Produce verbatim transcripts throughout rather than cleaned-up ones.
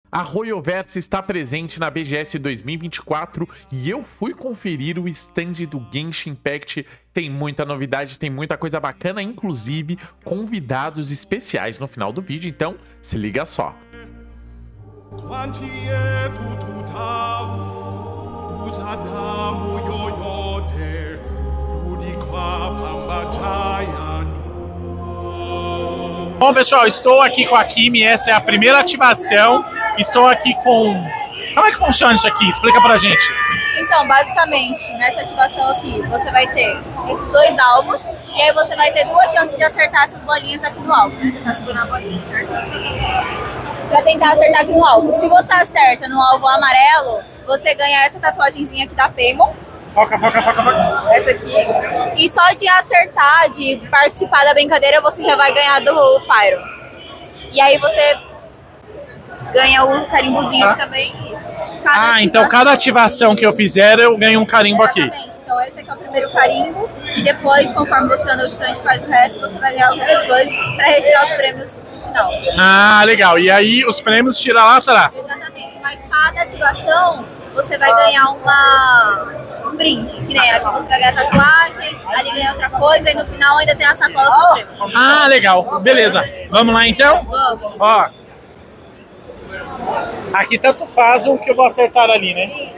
A Royoverse está presente na B G S dois mil e vinte e quatro e eu fui conferir o stand do Genshin Impact. Tem muita novidade, tem muita coisa bacana, inclusive convidados especiais no final do vídeo, então se liga só. Bom, pessoal, estou aqui com a Kimi, essa é a primeira ativação. Estou aqui com... Como é que funciona isso aqui? Explica pra gente. Então, basicamente, nessa ativação aqui, você vai ter esses dois alvos, e aí você vai ter duas chances de acertar essas bolinhas aqui no alvo, né? Você tá segurando a bolinha, certo? Pra tentar acertar aqui no alvo. Se você acerta no alvo amarelo, você ganha essa tatuagenzinha aqui da Paimon. Foca, foca, foca, foca. Essa aqui. E só de acertar, de participar da brincadeira, você já vai ganhar do Pyro. E aí você ganha o carimbozinho ah. aqui também. Isso. Cada ah, então cada ativação que eu fizer, eu ganho um carimbo Exatamente. aqui. Então esse aqui é o primeiro carimbo. E depois, conforme você anda o stand e faz o resto, você vai ganhar os outros dois para retirar os prêmios no final. Ah, legal. E aí os prêmios tira lá atrás. Exatamente. Mas cada ativação, você vai ganhar uma... um brinde, que nem aqui você vai ganhar tatuagem, ali ganha outra coisa e no final ainda tem a sacola dos prêmios. Ah, legal. Beleza. Vamos lá então? Vamos. Ó. Aqui tanto faz o que eu vou acertar ali, né?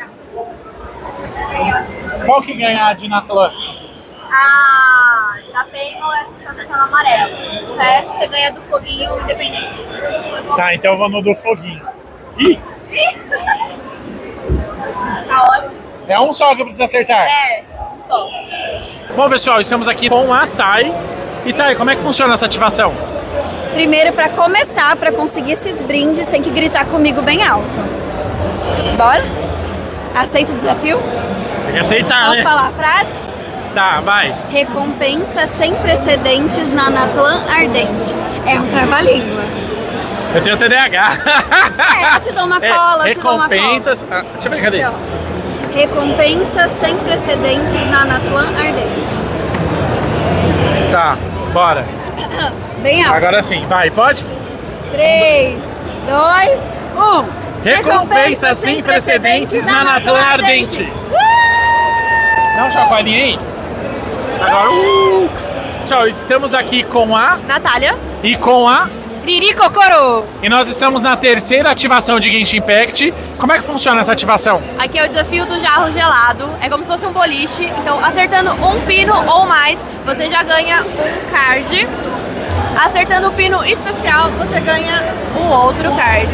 Qual que ganha de Natlan? A da Paimon é se você acertar no amarelo. O resto você ganha do foguinho independente. Tá, então eu vou no do foguinho. Ih! Tá ótimo. É um só que eu preciso acertar? É, um só. Bom, pessoal, estamos aqui com a Thay. E Thay, como é que funciona essa ativação? Primeiro, para começar, para conseguir esses brindes, tem que gritar comigo bem alto. Bora? Aceita o desafio? Tem que aceitar, Posso né? falar a frase? Tá, vai. Recompensa sem precedentes na Natlan Ardente. É um trava-língua. Eu tenho T D A H. É, eu te dou uma cola, é, eu te dou uma cola. Recompensas... Ah, deixa eu ver, cadê? Aqui, recompensa sem precedentes na Natlan Ardente. Tá, bora. Bem alto. Agora sim, vai, pode? três, dois, um. Recompensa sem precedentes na Natlan Ardente. Dá um chacoalhinho aí. Agora, uh! Pessoal, estamos aqui com a... Natália. E com a... Riri Kokoro. E nós estamos na terceira ativação de Genshin Impact. Como é que funciona essa ativação? Aqui é o desafio do jarro gelado. É como se fosse um boliche. Então, acertando um pino ou mais, você já ganha um card. Acertando o pino especial, você ganha um outro card.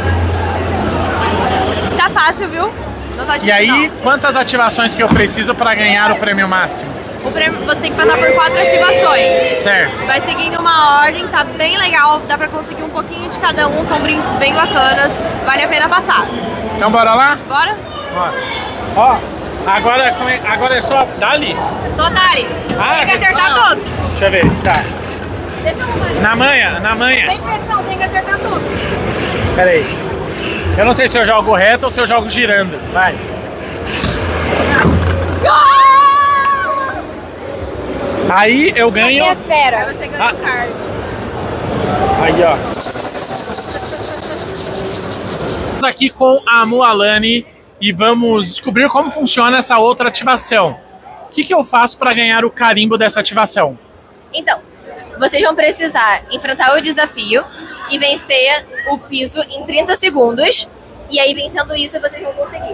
Tá fácil, viu? Não tá difícil, e aí, não. quantas ativações que eu preciso para ganhar o prêmio máximo? O prêmio, você tem que passar por quatro ativações. Certo. Vai seguindo uma ordem, tá bem legal. Dá pra conseguir um pouquinho de cada um. São brindes bem bacanas. Vale a pena passar. Então bora lá? Bora? Bora. Ó, agora, agora é só dali? Só dali. Ah, tem que acertar ah. todos. Deixa eu ver, tá. Deixa eu Na manha, na manha. Sem pressão, tem que acertar tudo. Pera aí. Eu não sei se eu jogo reto ou se eu jogo girando. Vai. Aí eu ganho... É fera. Aí você ganha Ah. o card. Aí, ó. Estamos aqui com a Mualani e vamos descobrir como funciona essa outra ativação. O que, que eu faço para ganhar o carimbo dessa ativação? Então, vocês vão precisar enfrentar o desafio e vencer o piso em trinta segundos. E aí, vencendo isso, vocês vão conseguir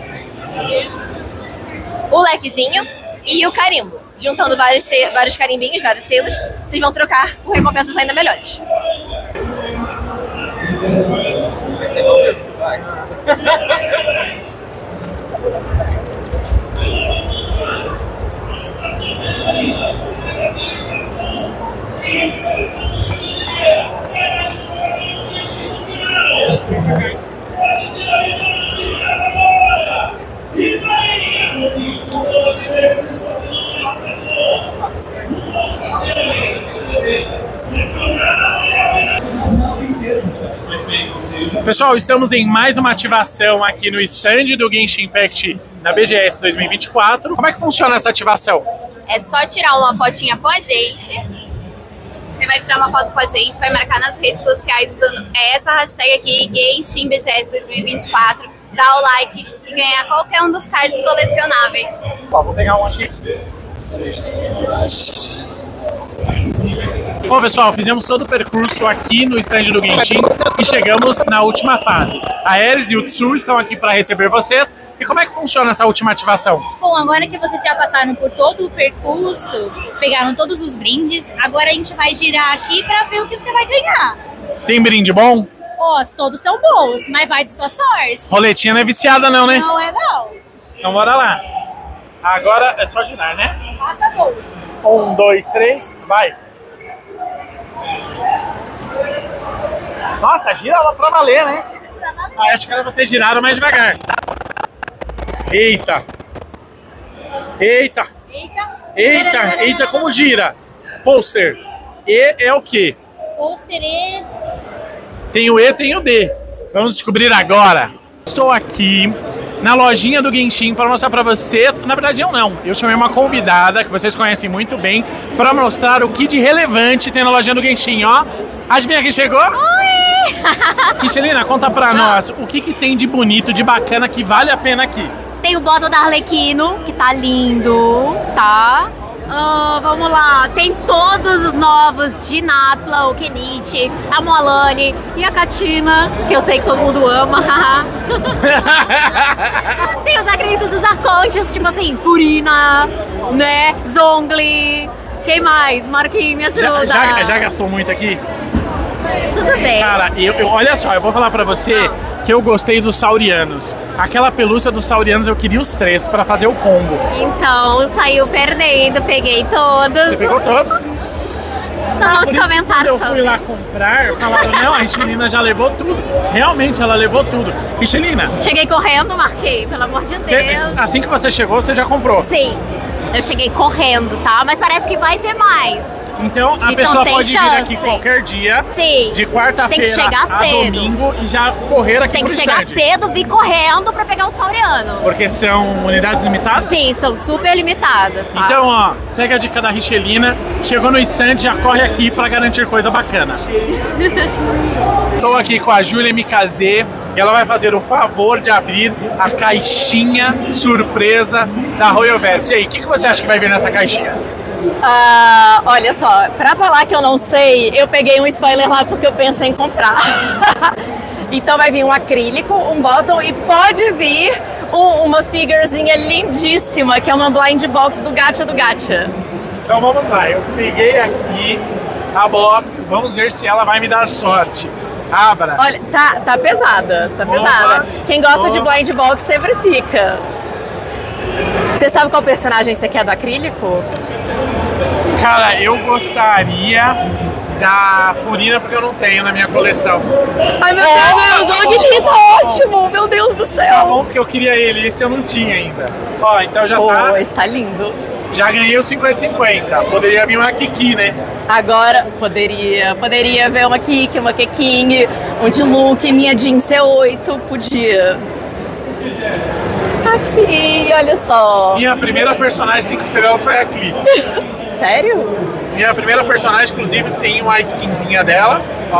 o lequezinho e o carimbo. Juntando vários, vários carimbinhos, vários selos, vocês vão trocar por recompensas ainda melhores. Pessoal, estamos em mais uma ativação aqui no stand do Genshin Impact na B G S dois mil e vinte e quatro. Como é que funciona essa ativação? É só tirar uma fotinha com a gente. Você vai tirar uma foto com a gente, vai marcar nas redes sociais usando essa hashtag aqui, Genshin B G S dois mil e vinte e quatro. Dá o like e ganhar qualquer um dos cards colecionáveis. Ó, vou pegar um aqui. Bom, pessoal, fizemos todo o percurso aqui no stand do Genshin e chegamos na última fase. A Ares e o Tsu estão aqui para receber vocês. E como é que funciona essa última ativação? Bom, agora que vocês já passaram por todo o percurso, pegaram todos os brindes, agora a gente vai girar aqui para ver o que você vai ganhar. Tem brinde bom? Ó, todos são bons, mas vai de sua sorte. Roletinha não é viciada não, né? Não é não. Então bora lá. Agora é só girar, né? Passa as outras. Um, dois, três, vai. Nossa, gira ela pra valer, né? Ah, acho que ela vai ter girado mais devagar. Eita. Eita. Eita. Eita, eita, como gira. Pôster. E é o quê? Pôster E. Tem o E, tem o D. Vamos descobrir agora. Estou aqui na lojinha do Genshin para mostrar para vocês. Na verdade eu não, eu chamei uma convidada que vocês conhecem muito bem para mostrar o que de relevante tem na lojinha do Genshin, ó. Adivinha quem chegou? Oi! Michelina, conta pra nós o que, que tem de bonito, de bacana que vale a pena aqui. Tem o bottom da Arlequino, que tá lindo, tá? Ah, vamos lá, tem todos os novos de Natla, o Kenichi, a Moalani e a Katina, que eu sei que todo mundo ama. Tem os acrílicos dos arcontes, tipo assim, Furina, né, Zhongli, quem mais? Marquinhos, me ajuda. Já, já, já gastou muito aqui? Tudo bem. Cara, eu, eu, olha só, eu vou falar pra você que eu gostei dos saurianos. Aquela pelúcia dos saurianos eu queria os três pra fazer o combo. Então, saiu perdendo, peguei todos. Você pegou todos? Não vamos Por comentar isso, quando sobre. eu fui lá comprar, falaram, não, a Michelina já levou tudo. Realmente, ela levou tudo. Michelina, Cheguei correndo, marquei, pelo amor de Deus. você, assim que você chegou, você já comprou. Sim, eu cheguei correndo, tá? Mas parece que vai ter mais. Então, a Então pessoa tem pode vir aqui chance. qualquer dia, Sim. de quarta-feira Tem que chegar a cedo. domingo, e já correr aqui Tem que pro chegar stand. cedo, vir correndo pra pegar o sauriano. Porque são unidades limitadas? Sim, são super limitadas, tá? Então, ó, segue a dica da Richelina. Chegou no stand, já corre aqui pra garantir coisa bacana. Estou aqui com a Júlia M K Z e ela vai fazer o favor de abrir a caixinha surpresa da Royal Verse. E aí, o que, que você acha que vai vir nessa caixinha? Ah, olha só, pra falar que eu não sei, eu peguei um spoiler lá porque eu pensei em comprar. Então vai vir um acrílico, um bottom e pode vir um- uma figurezinha lindíssima, que é uma blind box do Gacha do Gacha. Então vamos lá, eu peguei aqui a box, vamos ver se ela vai me dar sorte. Abra. Olha, tá, tá pesada, tá Opa. pesada. Quem gosta de Opa. blind box sempre fica. Você sabe qual personagem você quer do acrílico? Cara, eu gostaria da Furina porque eu não tenho na minha coleção. Ai meu Deus, o Ogni tá ótimo, meu Deus do Tá céu. bom porque eu queria ele, esse eu não tinha ainda. Ó, então já Oh, tá, está lindo. já ganhei o cinquenta cinquenta. Poderia vir uma Kiki, né? Agora, poderia, poderia ver uma Kiki, uma Keking, um Diluc, minha Jean C oito, podia. Tá aqui, olha só. Minha primeira personagem cinco estrelas foi a Klee. Sério? Minha primeira personagem, inclusive, tem uma skinzinha dela. Ó.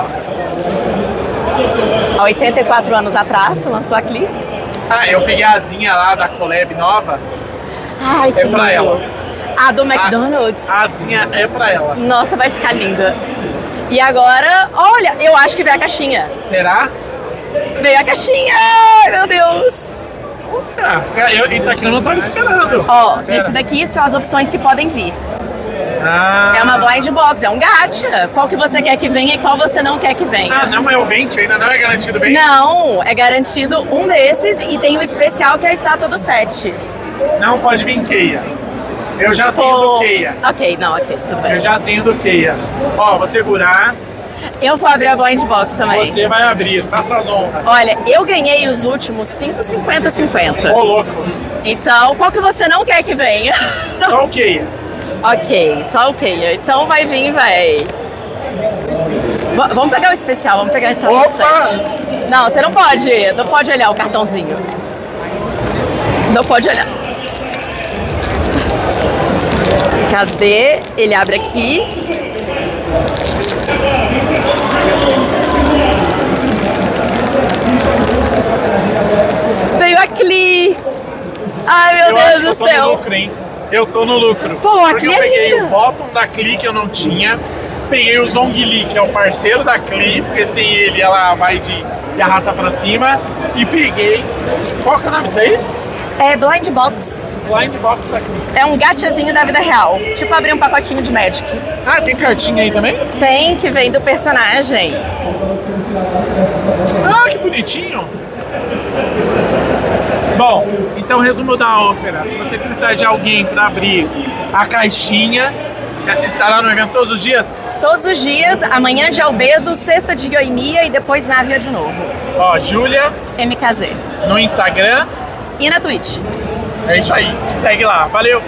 Há oitenta e quatro anos atrás, lançou a Klee. Ah, eu peguei a asinha lá da collab nova. Ai, que É pra lindo. ela. A do McDonald's. A asinha é pra ela. Nossa, vai ficar linda. E agora, olha, eu acho que veio a caixinha. Será? Veio a caixinha! Ai, meu Deus! Ah, eu, isso aqui eu não tava esperando. Ó, Pera. esse daqui são as opções que podem vir. Ah, É uma blind box, é um gacha. Qual que você quer que venha e qual você não quer que venha. ah, não é o vinte, ainda não é garantido bem? Não, é garantido um desses e tem o especial que é a estátua do sete. Não pode vir Keia. Eu já tenho do Keia. Ok, não, ok, tudo bem. Eu já tenho do Keia. Ó, vou segurar, Eu vou abrir a blind box também. você vai abrir, faça as honras. Olha, eu ganhei os últimos cinco, cinquenta, cinquenta. Ô, louco. Então, qual que você não quer que venha? Só o Keia. Ok, só ok. Então vai vir, véi. V- vamos pegar o especial, vamos pegar a estátua do Opa! sete. Não, você não pode, não pode olhar o cartãozinho. Não pode olhar. Cadê? Ele abre aqui. Meu eu Deus acho que do eu tô céu. no lucro, hein? Eu tô no lucro. Pô, Porque aqui eu é peguei lindo. o bottom da Klee que eu não tinha. Peguei o Zhongli, que é o parceiro da Klee, porque sem ele ela vai de, de arrasta pra cima. E peguei... Qual que é o nome disso aí? É Blind Box. Blind Box aqui. É um gachazinho da vida real. Tipo abrir um pacotinho de Magic. Ah, tem cartinha aí também? Tem, que vem do personagem. Ah, que bonitinho. Bom, então resumo da ópera. Se você precisar de alguém para abrir a caixinha, estará no evento todos os dias? Todos os dias, amanhã de Albedo, sexta de Yoimiya e depois Návia de novo. Ó, Júlia, M K Z. no Instagram. E na Twitch. É isso aí, segue lá. Valeu!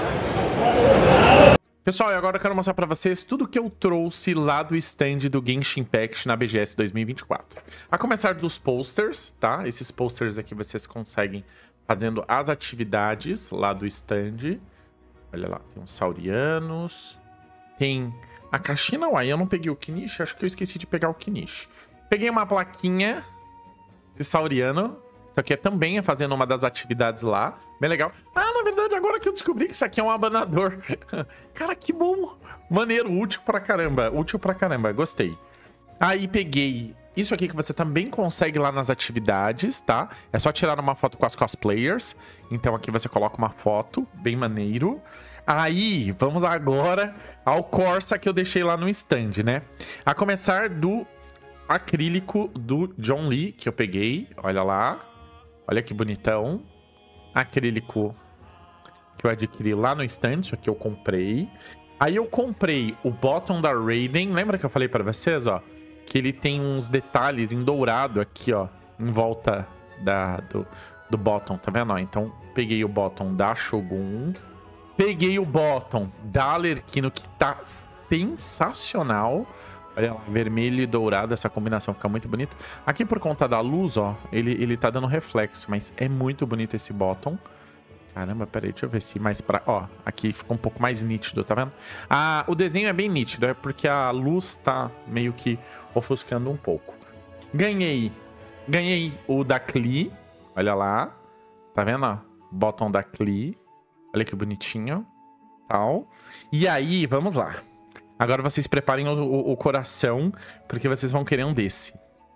Pessoal, e agora eu quero mostrar pra vocês tudo que eu trouxe lá do stand do Genshin Impact na B G S dois mil e vinte e quatro. A começar dos posters, tá? Esses posters aqui vocês conseguem fazendo as atividades lá do stand. Olha lá, tem uns saurianos. Tem a caixinha. Uai, eu não peguei o Kinish, acho que eu esqueci de pegar o Kinish. Peguei uma plaquinha de sauriano. Isso aqui é também é fazendo uma das atividades lá. Bem legal. Ah, na verdade, agora que eu descobri que isso aqui é um abanador. Cara, que bom. Maneiro, útil pra caramba. Útil pra caramba, gostei. Aí peguei isso aqui que você também consegue lá nas atividades, tá? É só tirar uma foto com as cosplayers. Então aqui você coloca uma foto, bem maneiro. Aí, vamos agora ao Corsa que eu deixei lá no stand, né? A começar do acrílico do John Lee, que eu peguei. Olha lá. Olha que bonitão. Acrílico que eu adquiri lá no stand. Isso aqui eu comprei. Aí eu comprei o bottom da Raiden. Lembra que eu falei pra vocês, ó? Que ele tem uns detalhes em dourado aqui, ó. Em volta da, do, do bottom, tá vendo? Ó, então, peguei o bottom da Shogun. Peguei o bottom da Arlecchino, que tá sensacional. Olha lá, vermelho e dourado, essa combinação fica muito bonita. Aqui por conta da luz, ó, ele, ele tá dando reflexo, mas é muito bonito esse bottom. Caramba, peraí, deixa eu ver se mais pra... Ó, aqui fica um pouco mais nítido, tá vendo? Ah, o desenho é bem nítido, é porque a luz tá meio que ofuscando um pouco. Ganhei, ganhei o da Klee, olha lá. Tá vendo, ó? Bottom da Klee. Olha que bonitinho, tal. E aí, vamos lá. Agora vocês preparem o, o, o coração, porque vocês vão querer um desse.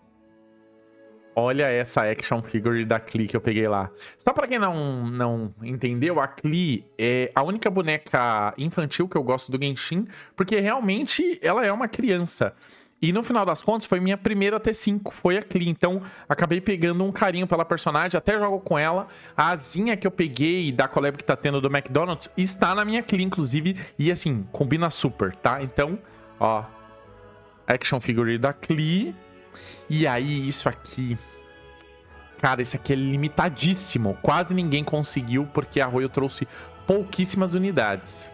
Olha essa action figure da Klee que eu peguei lá. Só pra quem não, não entendeu, a Klee é a única boneca infantil que eu gosto do Genshin, porque realmente ela é uma criança. E no final das contas, foi minha primeira T cinco, foi a Klee. Então, acabei pegando um carinho pela personagem, até jogo com ela. A asinha que eu peguei da collab que tá tendo do McDonald's está na minha Klee, inclusive. E assim, combina super, tá? Então, ó, action figure da Klee. E aí, isso aqui... Cara, esse aqui é limitadíssimo. Quase ninguém conseguiu, porque a Royal trouxe pouquíssimas unidades.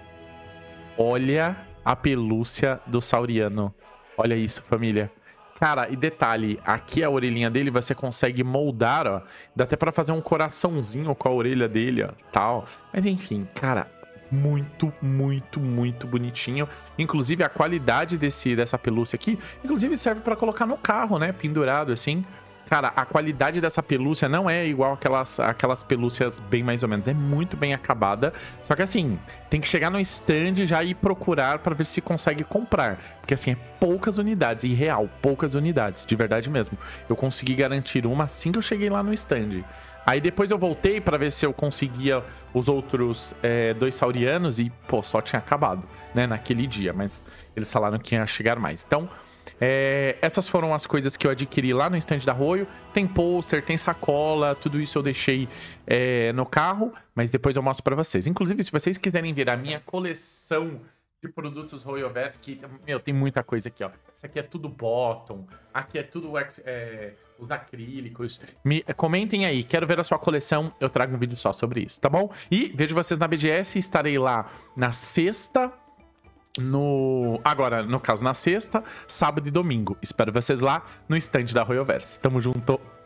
Olha a pelúcia do sauriano. Olha isso, família. Cara, e detalhe, aqui a orelhinha dele você consegue moldar, ó. Dá até pra fazer um coraçãozinho com a orelha dele, ó, tal. Mas enfim, cara, muito, muito, muito bonitinho. Inclusive a qualidade desse, dessa pelúcia aqui, inclusive serve pra colocar no carro, né, pendurado assim. Cara, a qualidade dessa pelúcia não é igual aquelas, aquelas pelúcias bem mais ou menos. É muito bem acabada. Só que assim, tem que chegar no stand e já ir procurar pra ver se consegue comprar. Porque assim, é poucas unidades. E real, poucas unidades. De verdade mesmo. Eu consegui garantir uma assim que eu cheguei lá no stand. Aí depois eu voltei pra ver se eu conseguia os outros é, dois saurianos. E, pô, só tinha acabado, né, naquele dia. Mas eles falaram que ia chegar mais. Então... É, essas foram as coisas que eu adquiri lá no stand da Royal. Tem pôster, tem sacola, tudo isso eu deixei é, no carro, mas depois eu mostro pra vocês. Inclusive, se vocês quiserem ver a minha coleção de produtos Royalverse, que, meu, tem muita coisa aqui, ó. Isso aqui é tudo bottom, aqui é tudo é, os acrílicos. Me comentem aí, quero ver a sua coleção, eu trago um vídeo só sobre isso, tá bom? E vejo vocês na B G S, estarei lá na sexta... No... Agora, no caso, na sexta, sábado e domingo. Espero vocês lá no stand da Royalverse. Tamo junto!